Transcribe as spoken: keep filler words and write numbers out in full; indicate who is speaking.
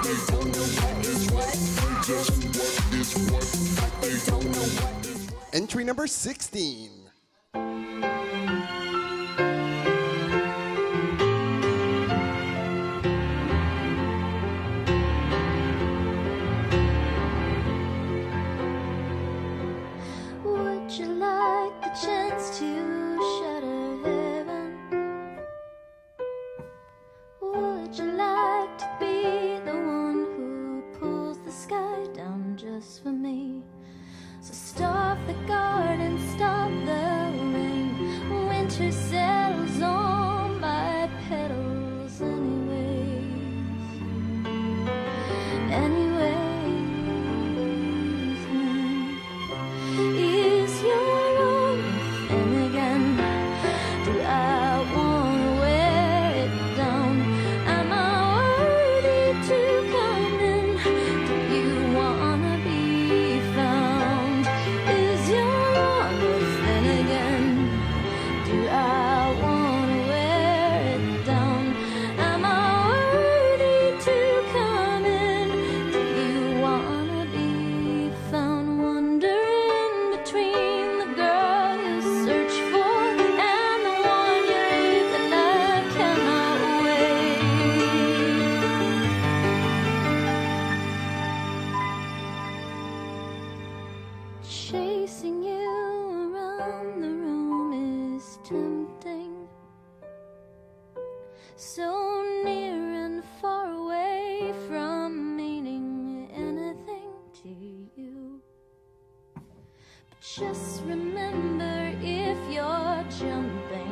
Speaker 1: they don't know what is what. Just what is what. But they don't know what is what.
Speaker 2: Entry number sixteen.
Speaker 3: Would you like the chance to shatter heaven? Would you like to be the one who pulls the sky down just for me? So stop the garden, stop the rain. Winter settles on my petals anyways. Anyways. Is your own thing again? Do I wanna wear it down? Am I worthy to come in? Do you wanna be found? Is your own thing again? Do I wanna wear it down? Am I worthy to come in? Do you wanna be found? Wandering between the girl you search for and the one you leave, and I cannot wait. Chasing you around the room is tempting, so near and far away from meaning anything to you. But just remember, if you're jumping